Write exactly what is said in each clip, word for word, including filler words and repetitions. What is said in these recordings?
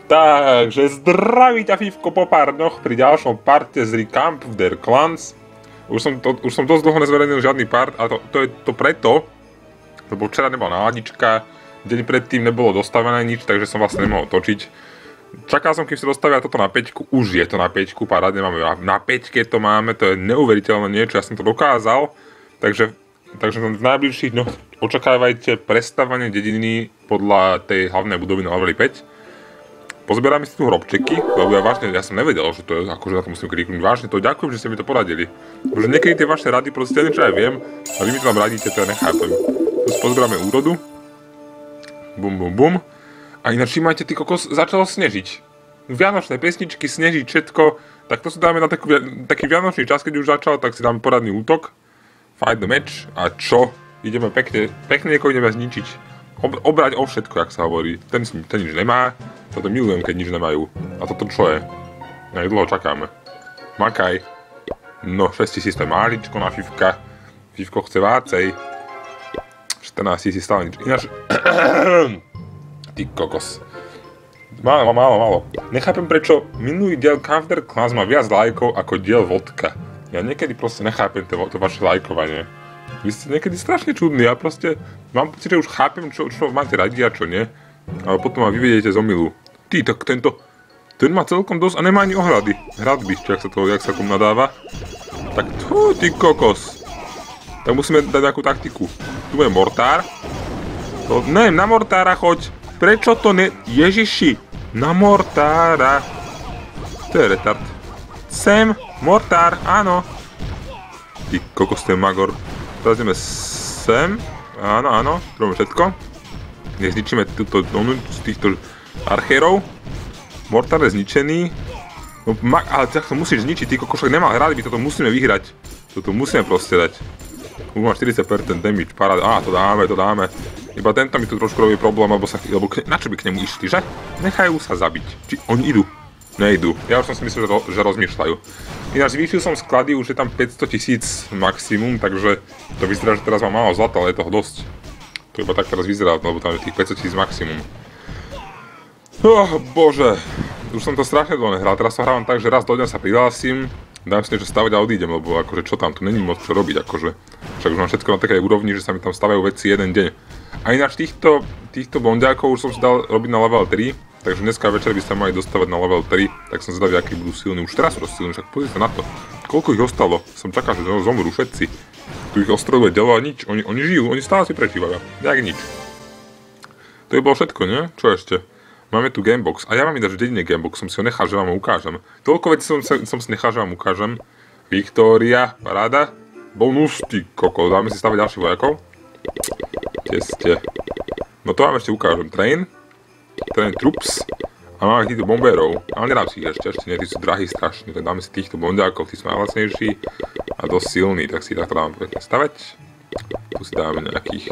Takže zdraví ťa Fifko po pár dňoch pri ďalšom parte z Recamp of their Clans. Už som, to, už som dosť dlho nezverejnil žiadny part a to, to je to preto, lebo včera nebola náladička, deň predtým nebolo dostavené nič, takže som vlastne nemohol točiť. Čakal som, kým sa dostavia toto na päťku, už je to na päťku, parádne máme na päťke to máme, to je neuveriteľné niečo, ja som to dokázal. Takže, takže v najbližších dňoch očakávajte prestavanie dediny podľa tej hlavnej budovy na leveli päť. Pozberám si tu hrobčeky, lebo ja vážne, ja som nevedel, že to je, akože na to musím kliknúť vážne, to ďakujem, že ste mi to poradili. Protože niekedy tie vaše rady proste niečo aj viem, a vy mi to tam radíte, to ja nechápem. Tu si pozberáme úrodu. Bum, bum, bum. A ináč všimajte, ty kokos, začalo snežiť. Vianočné pesničky, snežiť, všetko, tak to si dáme na takú, taký vianočný čas, keď už začal, tak si dáme poradný útok. Fight the match. A čo? Ideme pekne, pekne niekoho ideme zničiť. Ob, obrať o všetko, jak sa hovorí. Ten, ten nič nemá. Toto milujem, keď nič nemajú. A toto čo je? Jak dlho čakáme. Makaj. No, šesť tisíc to je máličko na Fifka. Fifko chce vácej. štrnásť tisíc stále nič. Ináč... Ty kokos. Málo, málo, málo. Nechápem, prečo minulý diel Camp of their Clans má viac lajkov ako diel vodka. Ja niekedy proste nechápem to, to vaše lajkovanie. Vy ste niekedy strašne čudní. Ja proste mám pocit, že už chápem, čo, čo máte radi a čo nie. Ale potom ma vyvediete z omylu. Ty, tak tento, ten má celkom dosť a nemá ani ohrady. Hradby, jak sa to, jak sa tomu nadáva. Tak to, ty kokos. Tak musíme dať nejakú taktiku. Tu je mortár. To, neviem, na mortára choď. Prečo to ne... Ježiši, na mortára. To je retard. Sem, mortár, áno. Ty kokos, ten magor. Teraz ideme sem. Áno, áno, robíme všetko. Nech zničíme túto donu z týchto archérov. Mortár je zničený. No, ale tak to musíš zničiť, ty kokošok nemá hradby, toto musíme vyhrať. Toto musíme proste dať. Už má štyridsať percent damage, paráda. Á, to dáme, to dáme. Iba tento mi tu trošku robí problém, lebo sa... Lebo k, na čo by k nemu išli, že? Nechajú sa zabiť. Či oni idú? Nejdú. Ja už som si myslel, že, ro, že rozmýšľajú. Ináč zvýšil som sklady, už je tam päťsto tisíc maximum, takže to vyzerá, že teraz mám málo zlata, ale je toho dosť. To iba tak teraz vyzerá, lebo tam je tých päťsto tisíc maximum. Oh, bože. Už som to strašne dlho nehral, teraz sa hrávam tak, že raz do dňa sa prihlásim, dám si niečo stavať a odídem, lebo akože čo tam, tu není moc čo robiť, akože. Však už mám všetko na takej úrovni, že sa mi tam stavajú veci jeden deň. A ináč týchto, týchto bondiákov už som si dal robiť na level tri, takže dneska večer by sa mali dostávať na level tri, tak som zvedavý, akí budú silní. Už teraz sú silní, však pozrite na to. Koľko ich ostalo? Som čakal, že zomrú všetci. Tu ich ostreluje delo a nič, oni, oni žijú, oni stále si prežívajú, jak nič. To by bolo všetko, nie? Čo ešte? Máme tu gamebox, a ja mám ináč v dedine gamebox, som si ho nechal, že vám ho ukážem. Toľko vecí som, som si nechal, že vám ukážem. Viktória, paráda. Bonus, ty koko, dáme si stavať ďalších vojakov. Kde ste? No to vám ešte ukážem, train. Train troops. A máme týchto bombérov, ale nedám si ich ešte, ešte nie, tí sú drahí strašne, tak dáme si týchto bondiákov, tí sú najlacnejší a dosť silní, tak si takto dáme pekne stavať. Tu si dáme nejakých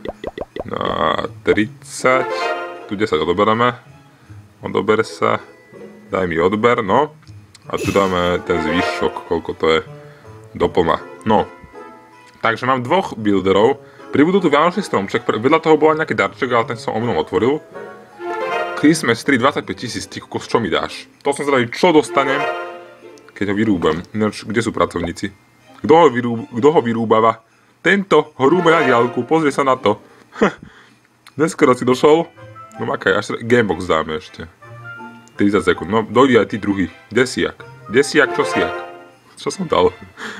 na tridsať, tu desať odoberáme, odober sa, daj mi odber, no, a tu dáme ten zvyšok, koľko to je, doplna, no. Takže mám dvoch builderov, pribudú tu vianočný stromček, vedľa toho bola nejaký darček, ale ten som omylom otvoril. Christmas tri, dvadsaťpäť tisíc, ty kokos, čo mi dáš? To som zvedavý, čo dostanem, keď ho vyrúbem. Ináč, kde sú pracovníci? Kto ho, vyrúb, kto ho vyrúbava? Tento ho rúbe na diaľku, pozri sa na to. Neskoro si došol. No makaj, až gamebox dáme ešte. tridsať sekúnd, no dojdi aj ty druhý. Desiak. Desiak, čo siak? Čo som dal?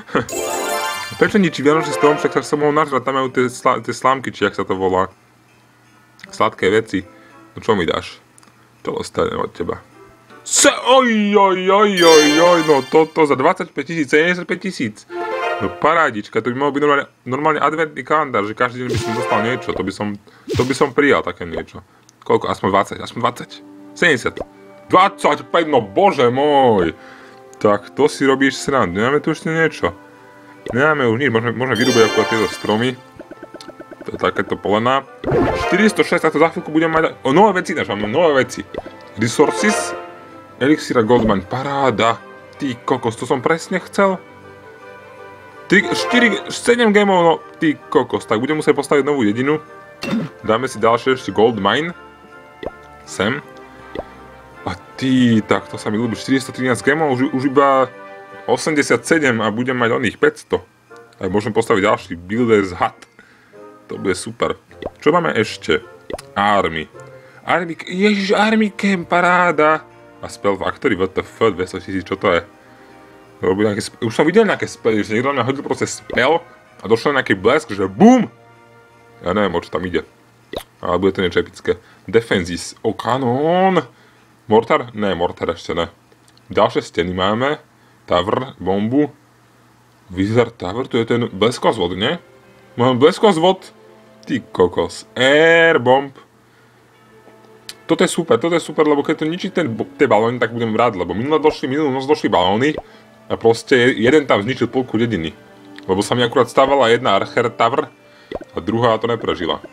Prečo ničí vianočný strom, však sa som mohol nažrať, tam majú tie, sla, tie slámky, či jak sa to volá. Sladké veci. No čo mi dáš? To dostanem od teba. Se, oj, oj, oj, oj, oj, no toto za dvadsaťpäť tisíc, sedemdesiatpäť tisíc. No parádička, to by mohol byť normálne, normálne adventný kalendár, že každý deň by som dostal niečo, to by som, to by som prijal také niečo. Koľko? Aspoň dvadsať, aspoň dvadsať. sedemdesiat. dvadsaťpäť, no bože môj. Tak to si robíš srandu, nemáme tu ešte niečo. Nemáme už nič, môžeme, môžeme vyrúbať ako tieto stromy. To je takéto polená. štyristošesť, tak to za chvíľku budem mať... O, nové veci, než máme nové veci. Resources. Elixira Goldmine, paráda. Ty kokos, to som presne chcel. štyri, sedem gamov, no ty kokos. Tak budem musieť postaviť novú jedinu. Dáme si ďalšie ešte Goldmine. Sem. A Ty, tak to sa mi ľúbi. štyristotrinásť gemov, už, už iba osemdesiatsedem a budem mať oných päťsto. Tak môžem postaviť ďalší Builder's Hut. To bude super. Čo máme ešte? Army. Army, ježiš, Army Camp, paráda. A Spell Factory, W T F, dvestotisíc, čo to je? Nejaké, už som videl nejaké spely, že niekto na mňa hodil proste spell a došiel nejaký blesk, že BUM! Ja neviem, o čo tam ide. Ale bude to niečo epické. Defenses, o kanón! Mortar? Ne, mortar ešte ne. Ďalšie steny máme. Tower, bombu. Wizard Tower, to je ten bleskozvod, nie? Mám bleskozvod. Ty kokos. Air bomb. Toto je super, toto je super, lebo keď to ničí ten, tie balóny, tak budem rád, lebo minulé došli, minulú noc došli balóny a proste jeden tam zničil polku dediny. Lebo sa mi akurát stávala jedna Archer Tower a druhá to neprežila.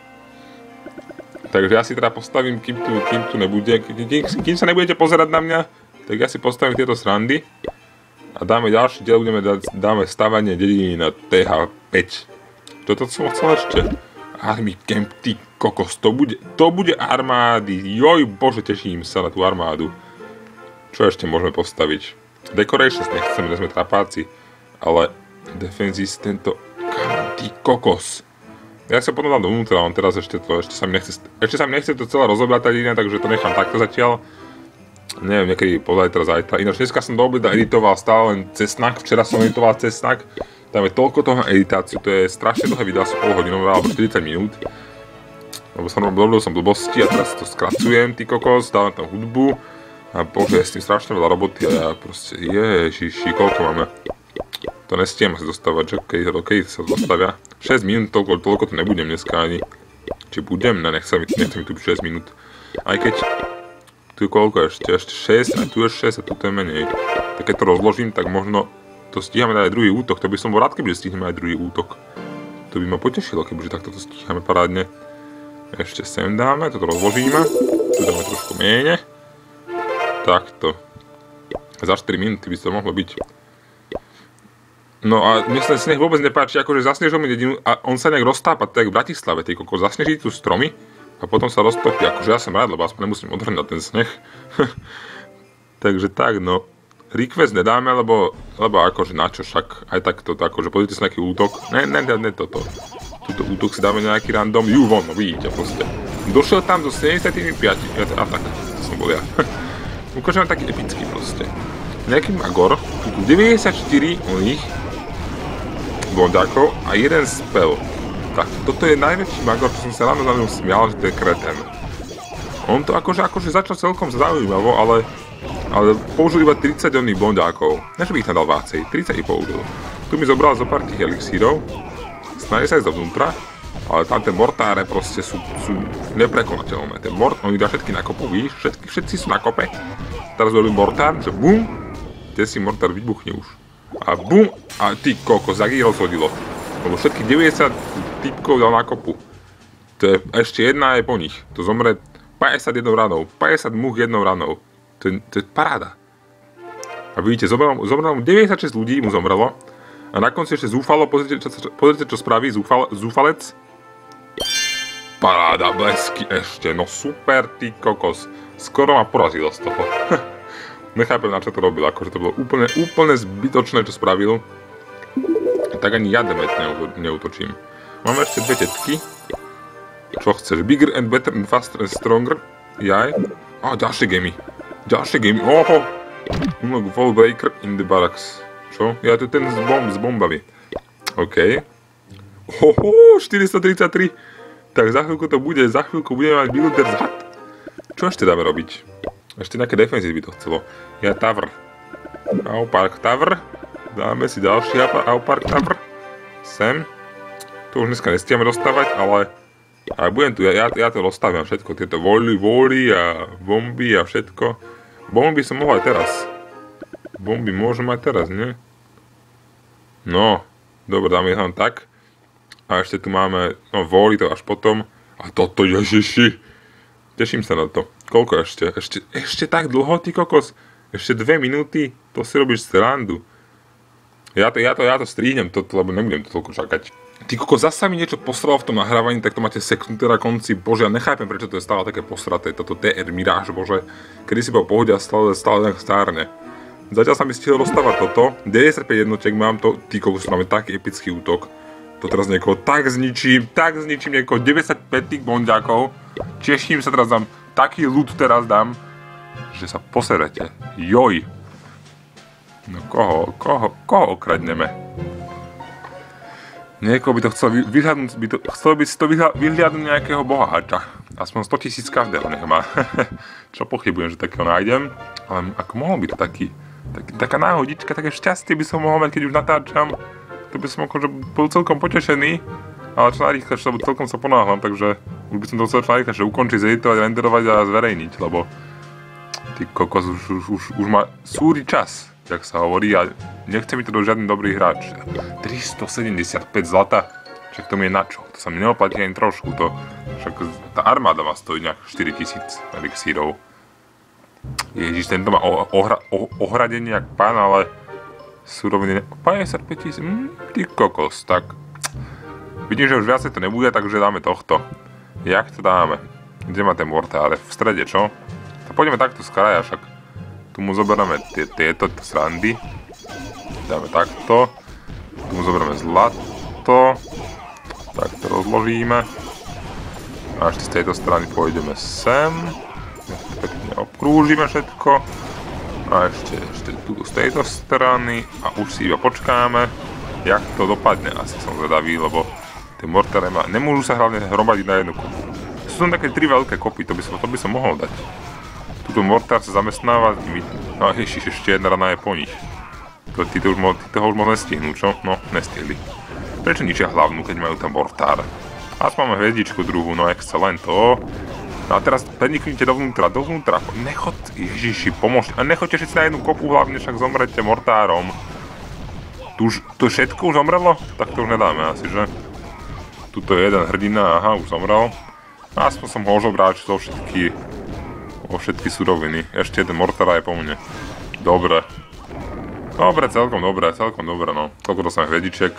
Takže ja si teda postavím, kým tu, kým tu nebude, kým, kým sa nebudete pozerať na mňa, tak ja si postavím tieto srandy. A dáme ďalší diel, budeme dať, dáme stavanie dediny na T H päť. Toto som chcel ešte. Army Camp, ty kokos, to bude, to bude armády. Joj, bože, teším sa na tú armádu. Čo ešte môžeme postaviť? Decorations nechceme, sme trapáci. Ale Defenses, tento, ty kokos. Ja sa potom dám dovnútra, on teraz ešte to, ešte sa mi nechce, ešte sa mi nechce to celé rozobrať tá dedina, takže to nechám takto zatiaľ. Neviem, niekedy pozajtra, zajtra. Ináč dneska som do obeda editoval stále len cesnak, včera som editoval cesnak. Tam je toľko toho na editáciu, to je strašne dlhé video, asi pol hodinové alebo štyridsať minút. Lebo som robil som blbosti a teraz to skracujem, ty kokos, dávam tam hudbu. A bože, je s tým strašne veľa roboty a ja proste, ježiši, koľko máme. To nestiem asi dostávať, že keď, keď sa dostavia. šesť minút, toľko, toľko to nebudem dneska ani. Či budem, ne, nechcem, nechcem mi tu šesť minút. Aj keď... Tu je koľko ešte? Ešte šesť, a tu je šesť a tu je menej. Tak keď to rozložím, tak možno to stíhame dať aj druhý útok. To by som bol rád, kebyže stihneme aj druhý útok. To by ma potešilo, kebyže takto to stíhame parádne. Ešte sem dáme, toto rozložíme. Tu dáme trošku menej. Takto. Za štyri minúty by to mohlo byť. No a mne sa sneh vôbec nepáči, akože zasnežil mi dedinu a on sa nejak roztápa, tak v Bratislave, tej koko, zasneží tu stromy. A potom sa roztopí, akože ja som rád, lebo aspoň nemusím odhrňať ten sneh. Takže tak, no. Request nedáme, lebo, lebo akože načo však, aj takto, akože pozrite sa nejaký útok. Ne, ne, ne, ne toto. Tuto útok si dáme nejaký random, jú, von, no vidíte proste. Došiel tam do sedemdesiatpäť, a tak, to som bol ja. Ukážem taký epický proste. Nejaký Magor, tu tu deväťdesiatštyri oných bondákov a jeden spell. Tak, toto je najväčší Magor, čo som sa ráno za ňom smial, že to je kreten. On to akože, akože začal celkom zaujímavo, ale, ale použil iba tridsať oných bondákov. Ne, že by ich nadal vácej, tridsať ich použil. Tu mi zobral zo pár tých elixírov, snaží sa ísť dovnútra, ale tam tie mortáre proste sú, sú neprekonateľné. Ten mort, on ich dá všetky na kopu, vidíš, všetky, všetci sú na kope. Teraz robím mortár, že bum, kde si mortár vybuchne už. A bum, a ty kokos, jak ich rozhodilo. Lebo všetkých deväťdesiat typkov dal na kopu. To je, ešte jedna je po nich. To zomre päťdesiatjeden ranou. päťdesiat much jednou ranou. To je, to je paráda. A vidíte, zomrelo, zomrelo mu deväťdesiatšesť ľudí, mu zomrelo. A na konci ešte zúfalo, pozrite, čo, pozrite, čo spraví zúfal, zúfalec. Paráda, blesky ešte, no super, ty kokos. Skoro ma porazilo z toho. Nechápem, na čo to robil, akože to bolo úplne, úplne zbytočné, čo spravil. Tak ani ja demet neutočím. Máme ešte dve tetky. Čo chceš? Bigger and better and faster and stronger? Jaj. Á, ďalšie gemy. Ďalšie gemy. Oho. Wall breaker in the barracks. Čo? Ja, to je ten s, bomb, s bombami. OK. Oho, štyristotridsaťtri. Tak za chvíľku to bude, za chvíľku budeme mať Builder's Hut. Čo ešte dáme robiť? Ešte nejaké defensive by to chcelo. Ja Tower. Aupark Tower. Dáme si ďalší Aupark Tower. Sem. To už dneska nestiame dostávať, ale... Ale budem tu, ja, ja, ja to rozstaviam všetko. Tieto voly, voly a bomby a všetko. Bomby som mohol aj teraz. Bomby môžem aj teraz, nie? No. Dobre, dáme ich tam tak. A ešte tu máme... No, voly to až potom. A toto, ježiši. Teším sa na to. Koľko ešte? Ešte, ešte tak dlho, ty kokos? Ešte dve minúty? To si robíš srandu. Ja to, ja to, ja to stríhnem, toto, lebo nebudem to toľko čakať. Ty koko, zasa mi niečo posralo v tom nahrávaní, tak to máte seknuté na konci. Bože, ja nechápem, prečo to je stále také posraté, toto té er Mirage, bože. Kedy si bol pohode a stále, stále tak stárne. Zatiaľ sa mi stihlo dostávať toto. deväťdesiatpäť jednotiek mám to, ty kokos, máme taký epický útok. To teraz niekoho tak zničím, tak zničím niekoho deväťdesiatpäť tých bonďákov. Teším sa, teraz dám, taký loot teraz dám, že sa poserete. Joj. No koho, koho, koho okradneme? Niekoho by to chcel vyhľadnúť, by to, chcel by si to vyhľadnúť nejakého boháča. Aspoň sto tisíc každého nech má. Čo pochybujem, že takého nájdem. Ale ako mohol by to taký, taký, taká náhodička, také šťastie by som mohol mať, keď už natáčam. To by som akože bol celkom potešený. Ale čo najrýchlejšie, lebo celkom sa ponáhľam, takže už by som to chcel čo najrýchlejšie ukončiť, zeditovať, renderovať a zverejniť, lebo ty kokos, už, už, už, už má súri čas, jak sa hovorí, a nechce mi to do žiadny dobrý hráč. tristosedemdesiatpäť zlata, však to mi je na čo, to sa mi neoplatí ani trošku, to, však tá armáda má stojí nejak štyritisíc elixírov. Ježiš, tento má ohra, oh, ohradenie jak pán, ale suroviny, päťdesiatpäť tisíc, mm, ty kokos, tak vidím, že už viacej to nebude, takže dáme tohto. Jak to dáme? Kde má ten mortár? V strede, čo? Tak poďme takto z kraja, však tu mu zoberieme tieto srandy. Dáme takto. Tu mu zoberieme zlato. Takto rozložíme. A ešte z tejto strany pôjdeme sem. Pekne obkrúžime všetko. A ešte, ešte tu z tejto strany. A už si iba počkáme, jak to dopadne. Asi som zvedavý, lebo tie mortáre ma nemôžu sa hlavne hromadiť na jednu kopu. Sú tam také tri veľké kopy, to by som, to by som mohol dať. Tuto mortár sa zamestnáva, no ježiš, ešte jedna rana je po nich. To, tí, to už mo, tí toho už moc nestihnú, čo? No, nestihli. Prečo ničia hlavnú, keď majú tam mortár? Aspoň máme hviezdičku druhú, no excelent, to. No a teraz preniknite dovnútra, dovnútra, nechod, ježiši, pomôžte. A nechoďte všetci na jednu kopu, hlavne však zomrete mortárom. Tu už, to všetko už zomrelo? Tak to už nedáme asi, že? Tuto je jeden hrdina, aha, už zomrel. Aspoň som ho ožobral zo všetky, o všetky suroviny. Ešte jeden mortár je po mne. Dobre. Dobre, celkom dobre, celkom dobre, no. Koľko to som hviezdiček?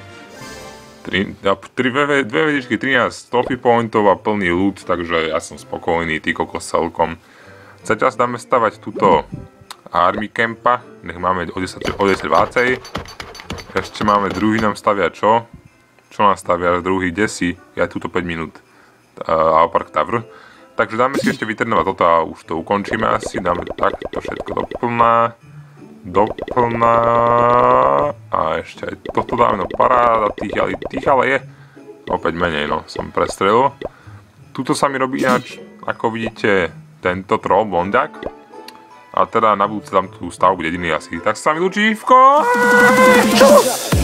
Dve hviezdičky, trinásť trophy pointov a plný loot, takže ja som spokojný, ty kokos celkom. Teraz dáme stavať túto army campa, nech máme o desať, o desať vácej. Ešte máme druhý nám stavia čo? Čo nám stavia druhý, desi, ja túto päť minút. Uh, Park Tower. Takže dáme si ešte vytrenovať toto a už to ukončíme asi. Dáme takto všetko doplná. Doplná. A ešte aj toto dáme, no paráda. Tých ale, tých ale je opäť menej, no som prestrelil. Tuto sa mi robí ináč, ako vidíte, tento troll blondiak. A teda na budúce tam tú stavbu jediný asi. Tak sa mi ľúči, Ivko!